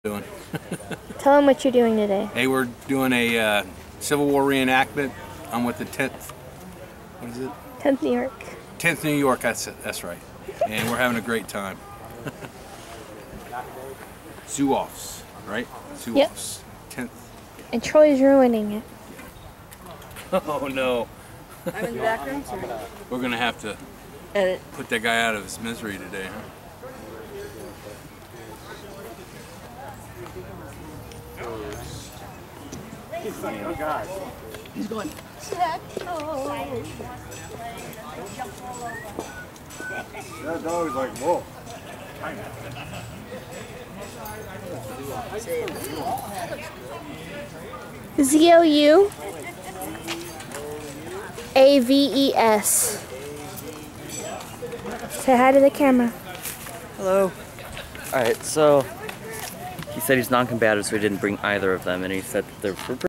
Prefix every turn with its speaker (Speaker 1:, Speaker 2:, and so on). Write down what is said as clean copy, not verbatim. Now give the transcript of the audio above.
Speaker 1: Doing.
Speaker 2: Tell them what you're doing today.
Speaker 1: Hey, we're doing a Civil War reenactment. I'm with the 10th. What is it?
Speaker 2: 10th New York.
Speaker 1: 10th New York. That's it. That's right. And we're having a great time. Zoo-offs, right? Zoo-offs.
Speaker 2: Yep.
Speaker 1: 10th.
Speaker 2: And Troy's ruining it.
Speaker 1: Oh no.
Speaker 3: I'm in the background.
Speaker 1: We're gonna have to
Speaker 3: Edit.
Speaker 1: put that guy out of his misery today, huh?
Speaker 4: Oh God.
Speaker 3: He's going.
Speaker 4: That dog is like, whoa.
Speaker 2: ZOUAVES. Say hi to the camera.
Speaker 5: Hello. Alright, so he said he's non-combative, so he didn't bring either of them, and he said that they're